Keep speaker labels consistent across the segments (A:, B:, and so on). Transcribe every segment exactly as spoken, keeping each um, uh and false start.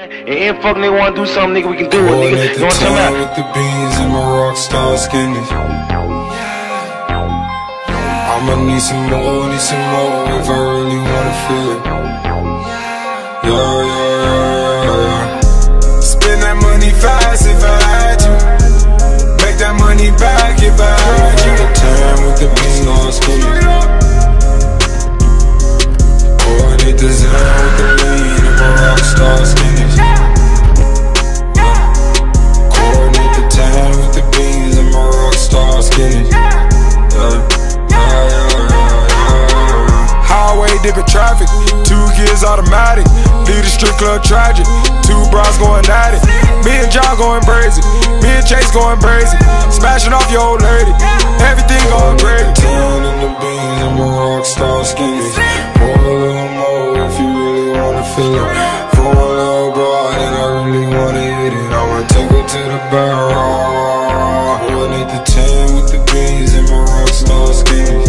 A: And if fuck nigga wanna do something, nigga, we can do it, nigga. You know what I'm talking about?
B: With the beans and my rock star skinnies. I'ma need some more, need some more if I really wanna feel it. Yeah, yeah, yeah, yeah, yeah. Spend that money fast if I had to. Make that money back if I had to. The time with the beans on skinnies. Coordinate the zone with the lean and my rock star skinnies. Coordinate the time with the beans and my rock star skinnies. Dipping traffic, two gears automatic. Lead the strip club tragic. Two bras going at it. Me and John going crazy. Me and Chase going crazy. Smashing off your old lady. Everything going crazy. Ten in the beans and my rock star skinnies. Pour a little more if you really wanna feel it. For a little broad and I really wanna hit it. I'ma take her to the barrel. Coordinate the ten with the beans and my rock star skinnies.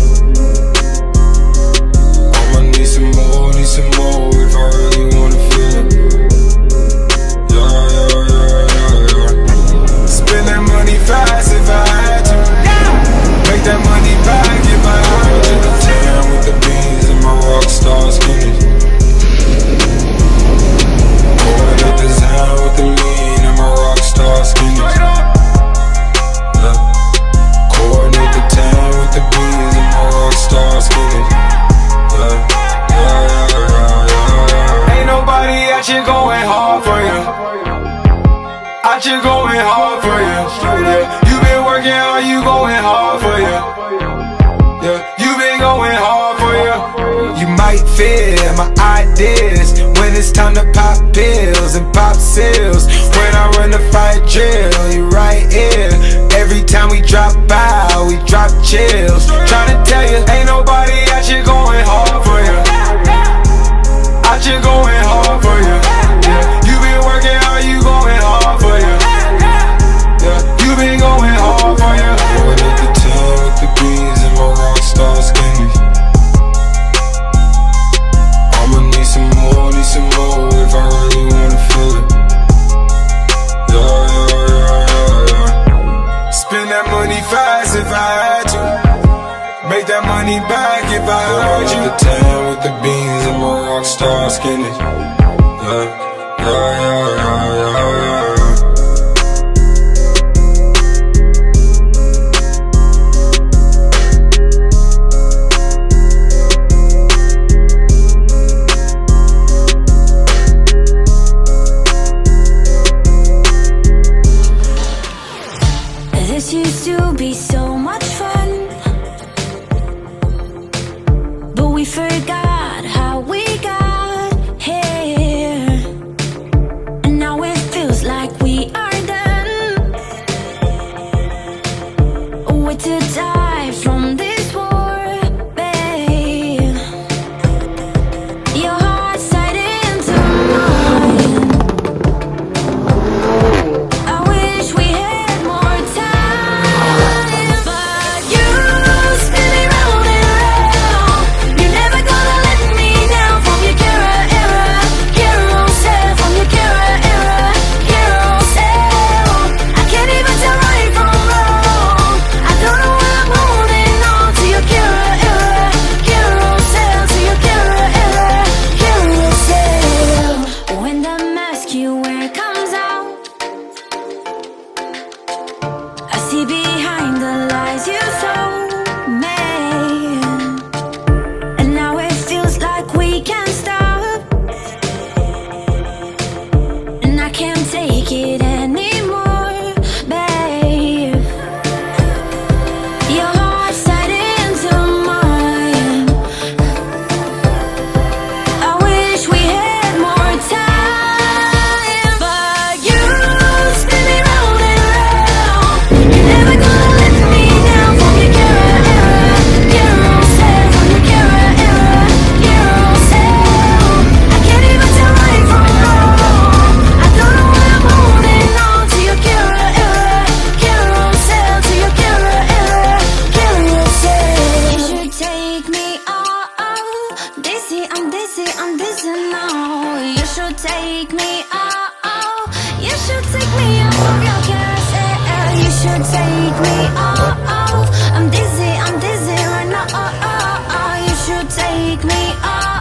B: Some more if I really wanna feel it. Yeah, yeah, yeah, yeah, yeah. Spend that money fast if I had to. Make that money back if I had to. The tan with the beans and my rock star skinnies. Coordinate the zone with the lean and my rock star skinnies. Yeah. Coordinate the tan with the beans and my rock star skinnies. Yeah. Nobody out here going hard for you. Out here going hard for you. Yeah. You been working hard, you going hard for you. Yeah. You been going hard for you. You might fear my ideas when it's time to pop pills and pop seals. When I run the fight drill, you right here. Every time we drop out, we drop chills. Tryna tell you, ain't nobody out here going hard for you. Out here going hard for you. Yeah. You been working hard, you going hard for you. Yeah. You been going hard for you. Coordinate the ten with the beans and my rock star skinnies. I'ma need some more, need some more if I really wanna feel it. Yeah, yeah, yeah, yeah, yeah. Spend that money fast if I had to. Make that money back if I heard you. The tan with the beans and my rock star skinnies. Yeah, yeah, yeah, yeah, yeah, yeah.
C: This used to be so much fun, but we forgot how we got here. What can I say? You should take me off. I'm dizzy, I'm dizzy right now. You should take me off.